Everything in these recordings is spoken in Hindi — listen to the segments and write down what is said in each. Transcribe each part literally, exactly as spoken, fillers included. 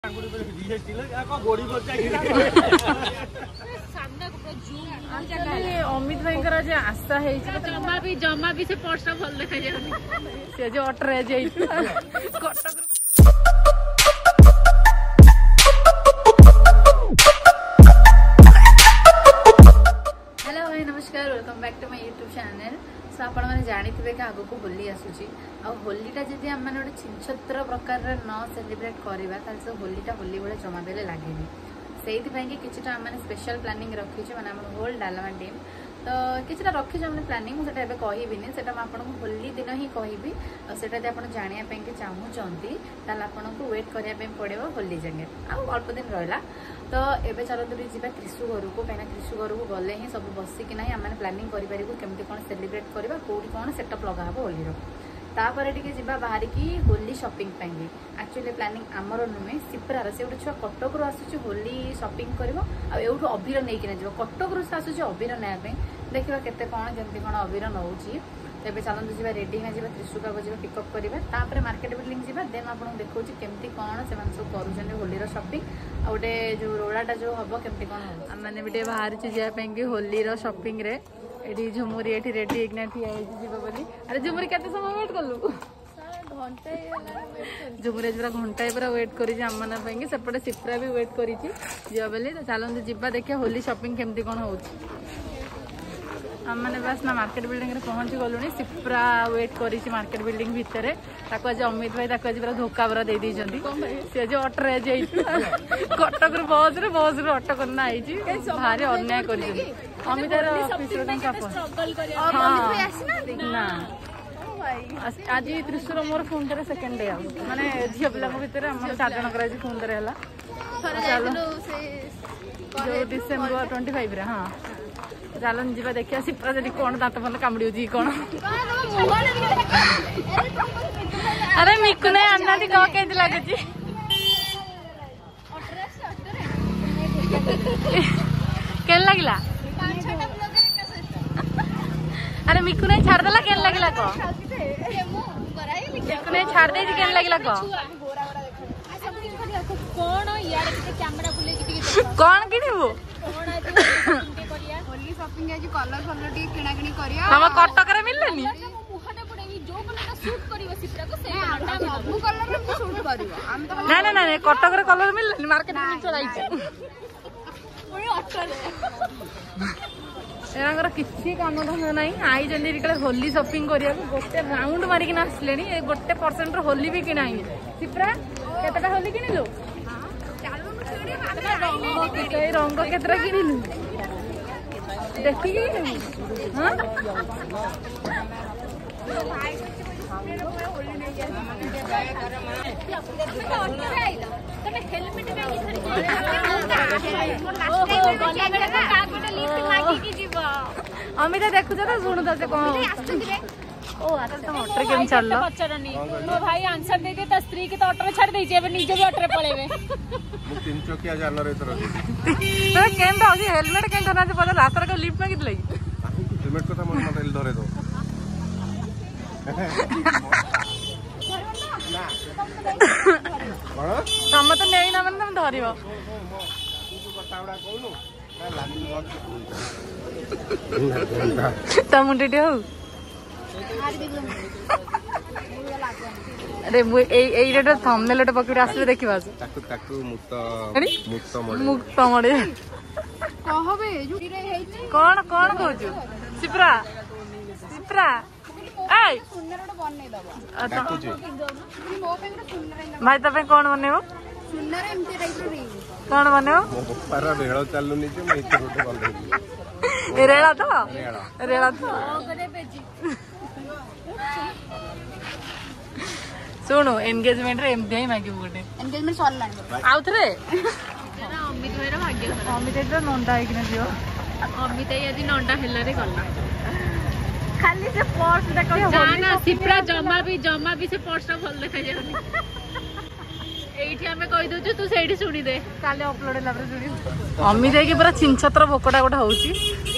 अमित भाई आशा है जमा भी जमा भी से पोस्ट भल देखा जाए से जो अटरे जाई कटक हेलो भाई नमस्कार welcome back to my YouTube channel. So आपण मैंने जानी कि आगो को होली आसूची आ होलीटा जदि आम मैंने गोटे छिनछत्र प्रकार न सेलिब्रेट करवा तो होलीटा होली भाई जमा बेले लगे से कि आम मैंने स्पेशल प्लानिंग रखीचे मैंने होल डालमा टीम तो किसी रखीचे मैंने प्लानिंग मुझे कहबिनी से आपको होली दिन ही कहबी से आप जानवाई चाहूँगी आपको वेट करने पड़ो होली जगह अल्प दिन रहा तो एबे चलते जी त्रिशु घर को कहीं त्रिशु घर को गले ही सब बसिकी ना आम प्लानिंग करूँ केमती कौन सेलिब्रेट करवा कौटी कौन सेटअप लगा हम होली तापर टी जा बाहर की होली शॉपिंग एक्चुअली प्लानिंग आमर नुहे सिप्रार से गोटे छुआ कटक रू आसूँ होली शॉपिंग कर अबीर नहीं कटक रू आसूँ अबीर नापी देखा केते कौन केमती कौन अबीर नौ तेज चलते जी रेडी होगा जी त्रिशुका को जी पिकअप करवा मार्केट बिल्डिंग जी देन आपको देखा केमती कौन से सब कर होलीर शॉपिंग आ गोटे जो रोलाटा जो हम केमती कौन हम मैंने भी बाहर जावाई होलीर शॉपिंग रे एटी झुमुरी एटी रेडी होना ठिया बोली अरे झुमुरी केते समय वेट कलु झुमुरी पूरा घंटाए पूरा वेट करें सेपटे सिप्रा भी वेट कर बोली तो चलते जी देखिए होली शॉपिंग केमती कौन हो आम मैंने बस ना मार्केट बिल्डिंग रे पहुंची गलु सिप्रा वेट कर मार्केट बिल्डिंग भितर आज अमित भाई आज पूरा धोखा पूरा दे दी सी जो अटरे कटक बस रे बस रे अटो करना आई भारी अन्याय कर अमित ना आज त्रिशुर मोर फोन थे सेकेंड डे माने झील पिला भितर चार जन फोन थे जो डिसेम्बर ट्वेंटी फाइव रे हाँ चलन जी देखिए सिप्रा जी कौन दात फल कामुड़ी कौन अरे मिकु नहीं आना कह के लगे के लगला अरे मिकु नहीं छाड़ देला के लगला को मिकु नहीं छाड़ दे के लगला को कौन यार कैमरा बुले कौन किनिबो होली शॉपिंग आज कलर कलर टी किना किनी करिया हम कटक रे मिललेनी मुहटा पड़ेगी जो कलर शूट करियो सिप्रा को से सब कलर रे शूट करियो हम तो ना ना ना कटक रे कलर मिललेनी मार्केट में चलाई छै ओए अटल एरांगर किछि काम धंदा नहीं आई जंदी रिकले होली शॉपिंग करिया गोटे राउंड मारी कि आसलेनी गोटे परसेंट रो होली भी किना है सिप्रा केतटा होली किनिलु हां चालू छेड़ी रंग के रंग केतरा किनिलु देखी हाँ अमिता देखु तो शुणु तो कौन ओ तुम अटर केम चल पचरनी मो भाई आंसर दे दे त स्त्री के तो अटर छाड़ दे जे निजे भी अटर पळेबे मु तीन चकिया जान रे तोर तो केम दाउजी हेलमेट केम करना से पता रास्ता को लिफ्ट में कित लगी हेलमेट को त मन मत धरे दो ना कोन हम तो नहीं ना मन तुम धरिबो तू बतावडा कोनु ना लागी मत त मुंडे हो अरे ये थंबनेल पकड़ आसले देखा मुक्त मड़े कौन कौन कहु सिप्रा सिप्रा भाई तब कौन बनेब कौन बनेब रेला तो रेला तो सुनो एंगेजमेंट रे एमती ही मागिबो गोटे एंगेजमेंट सरलानी आउ थरे अमित भाईर भाग्य अमित भाईर नंडा है कि जियो अमित भाई यदि नंडा हेला रे गला खाली से पर्स देखो जाना सिप्रा जमा भी जमा भी से पर्स भल देखा जानी एठी हमें कहि दउछु तू सेठी सुनी दे काले अपलोड ला पर सुनी अमित भाई के पूरा छिनछत्र बोकटा गोटा होउची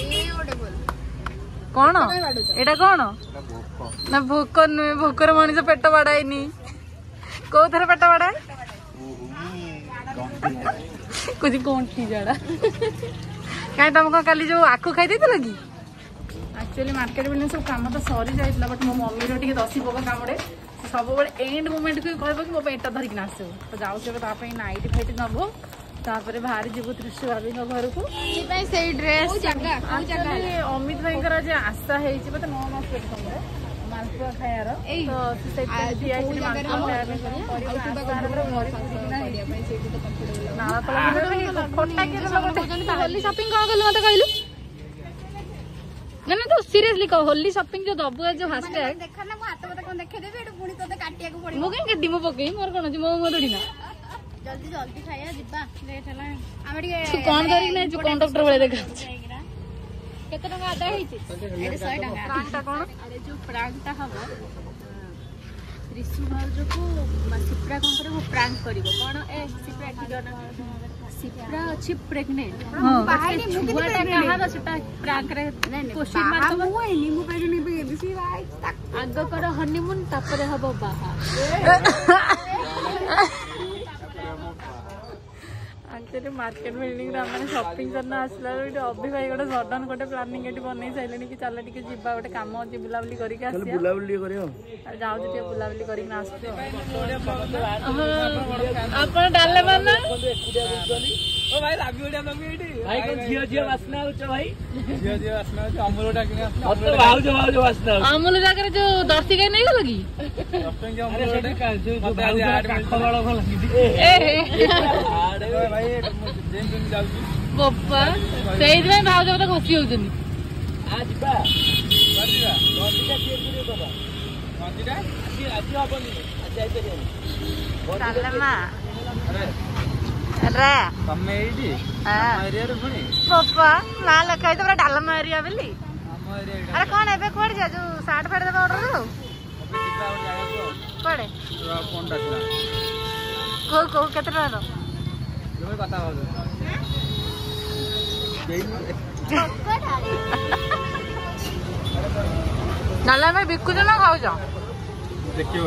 कौन एटा कौन ना भोक नुहे भोकर मनीष पेट बाड़ाईनी कौ थे पेट बाड़ाए कुछ गंठी जड़ा कहीं तुमको काली जो आखु खाई देथिल कि एक्चुअली मार्केट में सब काम तो सरी जाइला बट मो मम्मी रो टिके दसी पक कामड़े सब बड़े एंड मोमेंट को कहबो कि मो पेटा धरिक आसो तो जाऊ से तापई नाइट फाइट नबो तापर बाहर जीव त्रिशु भाभी घर को से ड्रेस अमित भाई आज आशा होते नौ मास पेट समझे मालपुआ खायार होली शॉपिंग कौन कलु मत कहलु ना ना तो सीरियसली कह होली शॉपिंग जो दबु जो हैशटैग देखा ना मो हाथ मत कोन देखे देबे एटु पुणी तोते काटिया को पड़ी मो के केडी मो पकई मोर कोन अछि मो मो दड़ी ना जल्दी जल्दी खाया जिबा लेट हला आमे टिके कोन करी नै जो कंडक्टर वाले देखा केते टका आदा हिची एटे सौ टका प्रांगटा कोन अरे जो प्रांगटा हबो त्रिशु भाउजो को सिप्रा कोन करे वो प्रांग करिवो कोन ए सिप्रा की जना सिप्रा अछि प्रेग्नेंट बाहाई नि मुके कहा द सेटा प्रांग रे क्वेश्चन मार्क मु एनी मु पेजु नि बेसी भाई आग कर हनीमून तापरे हबो बाहा एक्चुअली मार्केट बिल्डिंग रे हमने शॉपिंग करना आसला अभी भाई गोटे सडन गोटे प्लानिंग एटी बनै साइलेनी कि चल टिके जिबा गोटे काम अछि बुलाबुली करी के आसिया बुलाबुली करियो जाउ जे बुलाबुली करी ना आसतो अपन डाले बना ओ भाई लागी ओडिया लगी एटी भाई कोन जियो जियो वासना होछ भाई जियो जियो वासना होछ अमूल डाकिना तो भाउज भाउज वासना अमूल जाकर जो दर्शी गई नहीं लगी शॉपिंग जो अमूल डाका जो भाउज खबड़ भल लगी ए अरे भाई जेन जेन जाउची बप्पा सेई दिन भाउज मते खुशी होउछनी आज बा बाजीरा बाजीरा के के बाबा बाजीरा आज आज हबनी आज जाई परियो चलना अरे अरे तमे एडी हम एरिया रे पुनी बप्पा ना लखाई तो डालम एरिया बेली हम एरिया अरे कोन एबे कोड जा जो साठ फाड़ दे ऑर्डर दो अबे जिता और जागा को कोडे तो फोन डाकला को को केतना रो जो कथा हो डाला में बिकु जना खाऊ जा देखियो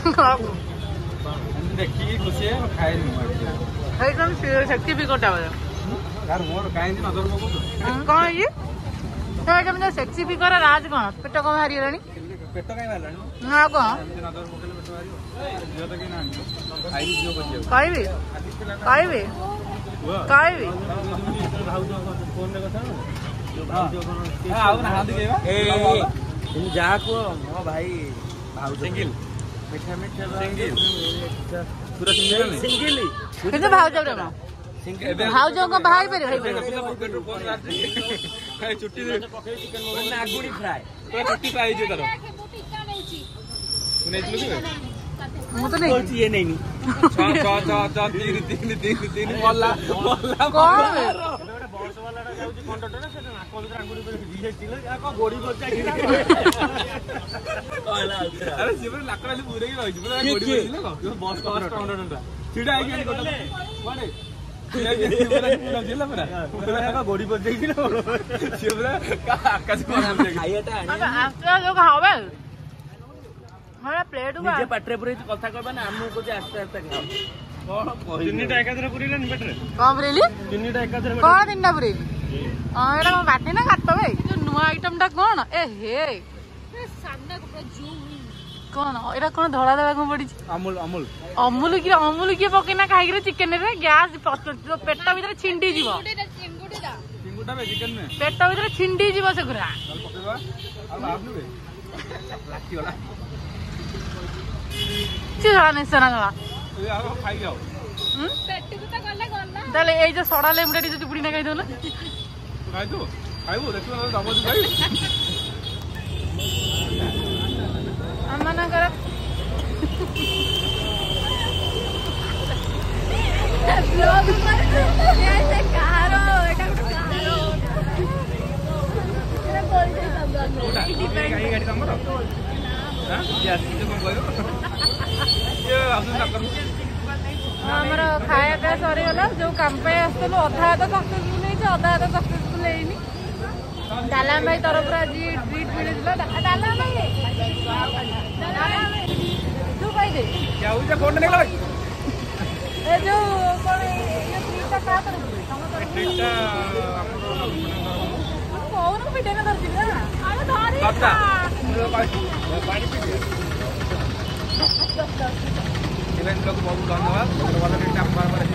देखी खुशी है खाए नहीं एकदम शक्ति भी कोटा यार मोर काहे दिन नजर पको कौन है ये तो एकदम जो सेक्सी फिगर राज कौन पेट को भारी रानी पेट काहे भालानी हां को नजर पकेले पेट भारी जो तो के ना खाई जो बचियो काई भी काई भी काई भी भाउजो फोन में कथा जो भाउजो हां आउ ना हाथ देबा ए तुम जा को मो भाई भाउजो सिंगल मिठा मिठा सिंगल पूरा सिंगल सिंगल किसे भाउजो रे सिंगल भाउजो को भाई पे भाई पे फोन काट छुट्टी दे चिकन मोबाइल आगुड़ी फ्राई पूरा छुट्टी पाई जे तारो सुनै दिलु के मु तो नहीं ये नहीं छ छ छ छ तीन तीन तीन तीन मोल्ला मोल्ला कौन बॉस वाला जाउची कंडक्टर से ना कोल आंगुड़ी पे जीएसटी लो या को गोड़ी बच्चा की अरे सिबर लाकडाली पूरे की रही पूरा गोड़ी बच्ची लो बॉस कंडक्टर सीधा आई गई कोटा कोडे ये जिला पूरा पूरा का गोड़ी बच्चा की लो सिबर का आकाश को नाम दे खाइएटा आस्ते जो खावे हमरा प्लेट बा नीचे पटरे पुरे कथा कहबा ना हमहु को जे आस्ते आस्ते खाओ कोन कहि तिनिटा एकाधरे पुरीलन पेटरे कोन पुरीली तिनिटा एकाधरे कोन तिनटा पुरीली आ एटा बाटे ना काटतो बे जो नुवा आइटम टा कोन ए हे ए सामने को पूरा जूम कोन एटा कोन धड़ा देबा को पड़ी अमूल अमूल अमूल की अमूल की पकेना खाइ रे चिकन रे गैस पेट भीतर छिंडी जीवो चिंगुडी दा चिंगुडा बे चिकन में पेट भीतर छिंडी जीवो से गुरा चल पकेबा अब आप नु बे लाठी वाला चिराने सना ए आ खाइ जाओ हम पेट को त गले गला ताले ए जो सडा लेमडा जो चुपड़ी ना खाइ दो ना खाइ दो खाइबो देखो ना दबो खाइ अमना कर ब्लॉग पर ऐसे कारो एटा कारो एटा बोल दे सब ब्लॉग में गाड़ी गाड़ी तमरो हां यस जे को गयो ये आसु ना कर हमरा खाया का सरी होला जो काम पे आस्तलो अधा आधा सक्सेसफुल है अधा आधा सक्सेसफुल हैनी डाला भाई तरफ जी ट्रीट मिले दिला डाला भाई डाला भाई तू भाई दे क्या हुई जे फोन निकल ए जो कोन ଟ୍ରିଟ୍ଟା କହୁନ ପିଠା ନା ଧରିଛି ନା ଆମେ ଧରି କଥା ପାଣି ପିଇଦିଏ इवेंट लोग बहुत धन्यवाद।